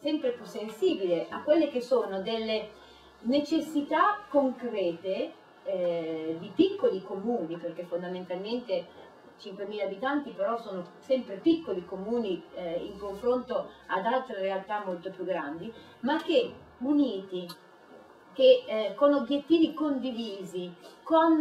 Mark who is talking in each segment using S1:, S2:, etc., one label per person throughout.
S1: sempre più sensibile a quelle che sono delle necessità concrete di piccoli comuni, perché fondamentalmente 5.000 abitanti però sono sempre piccoli comuni in confronto ad altre realtà molto più grandi, ma che uniti, che con obiettivi condivisi, con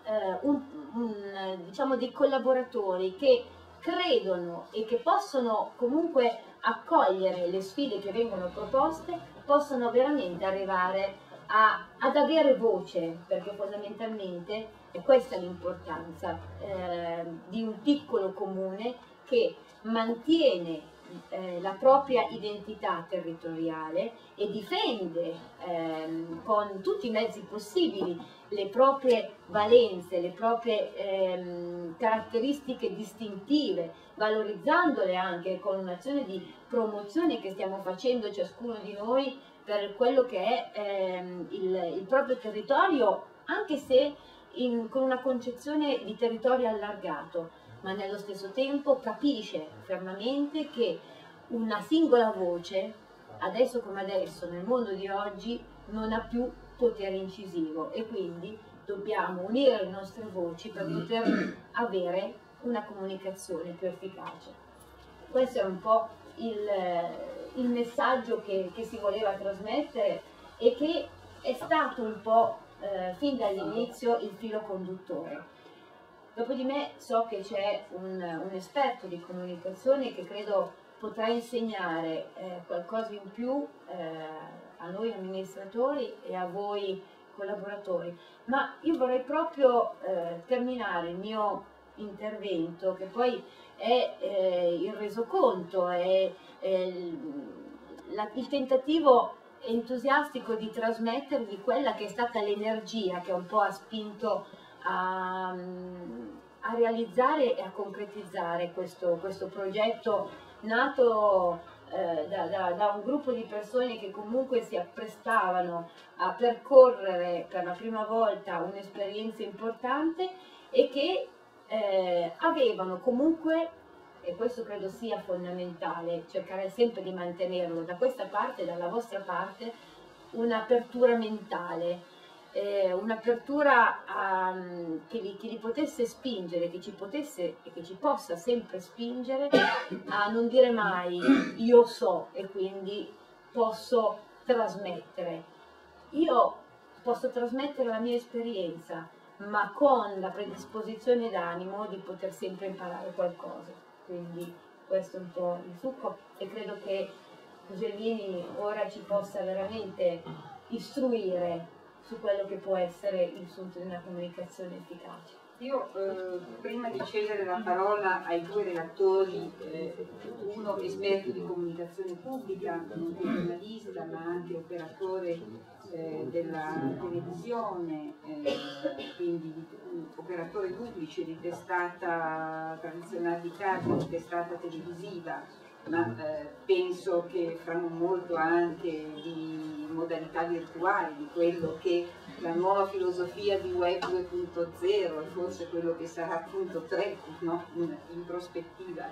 S1: diciamo dei collaboratori che credono e che possono comunque accogliere le sfide che vengono proposte, possono veramente arrivare ad avere voce, perché fondamentalmente è questa l'importanza di un piccolo comune che mantiene la propria identità territoriale e difende con tutti i mezzi possibili le proprie valenze, le proprie caratteristiche distintive, valorizzandole anche con un'azione di promozione che stiamo facendo ciascuno di noi per quello che è il proprio territorio, anche se con una concezione di territorio allargato, ma nello stesso tempo capisce fermamente che una singola voce, adesso come adesso, nel mondo di oggi, non ha più potere incisivo e quindi dobbiamo unire le nostre voci per poter avere una comunicazione più efficace. Questo è un po' il messaggio che si voleva trasmettere e che è stato un po' fin dall'inizio il filo conduttore. Dopo di me so che c'è un esperto di comunicazione che credo potrà insegnare qualcosa in più a noi amministratori e a voi collaboratori, ma io vorrei proprio terminare il mio intervento, che poi è il resoconto, è il tentativo entusiastico di trasmettervi quella che è stata l'energia che un po' ha spinto a realizzare e a concretizzare questo progetto nato da un gruppo di persone che comunque si apprestavano a percorrere per la prima volta un'esperienza importante e che avevano comunque, e questo credo sia fondamentale, cercare sempre di mantenerlo da questa parte, dalla vostra parte, un'apertura mentale, un'apertura che li potesse spingere, che ci potesse e che ci possa sempre spingere a non dire mai io so e quindi posso trasmettere. Io posso trasmettere la mia esperienza, ma con la predisposizione d'animo di poter sempre imparare qualcosa. Quindi questo è un po' il succo e credo che Gelmini ora ci possa veramente istruire su quello che può essere il sunto di una comunicazione efficace.
S2: Io prima di cedere la parola ai due relatori, uno esperto di comunicazione pubblica, un giornalista ma anche operatore della televisione, quindi operatore pubblico di testata tradizionale di casa, di testata televisiva, ma penso che fra non molto anche di modalità virtuali, di quello che la nuova filosofia di Web 2.0 e forse quello che sarà appunto 3, no? In prospettiva,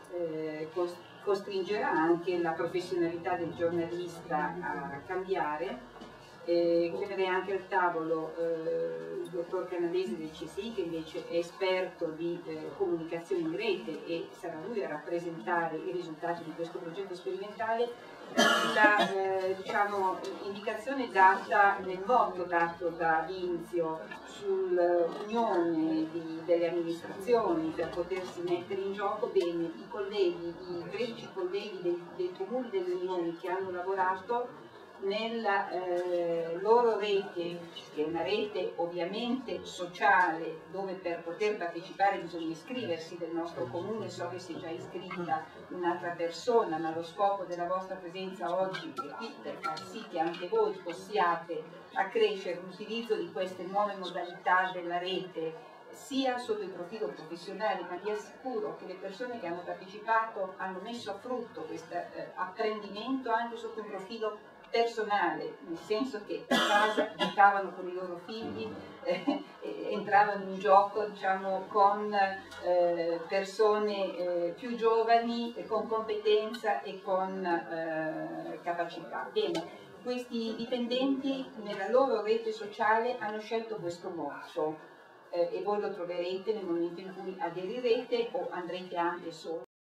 S2: costringerà anche la professionalità del giornalista a cambiare. Chiamerei anche al tavolo il dottor Canavesi del CSI, che invece è esperto di comunicazione in rete e sarà lui a rappresentare i risultati di questo progetto sperimentale. La diciamo, indicazione data nel voto dato da Vinzio sull'unione delle amministrazioni per potersi mettere in gioco, bene, i colleghi, i 13 colleghi dei comuni delle unioni che hanno lavorato nella loro rete, che è una rete ovviamente sociale, dove per poter partecipare bisogna iscriversi del nostro comune, so che si è già iscritta un'altra persona, ma lo scopo della vostra presenza oggi è qui per far sì che anche voi possiate accrescere l'utilizzo di queste nuove modalità della rete, sia sotto il profilo professionale, ma vi assicuro che le persone che hanno partecipato hanno messo a frutto questo apprendimento anche sotto un profilo personale, nel senso che a casa giocavano con i loro figli, entravano in gioco, diciamo, con persone più giovani, con competenza e con capacità. Bene, questi dipendenti nella loro rete sociale hanno scelto questo motto, e voi lo troverete nel momento in cui aderirete o andrete anche solo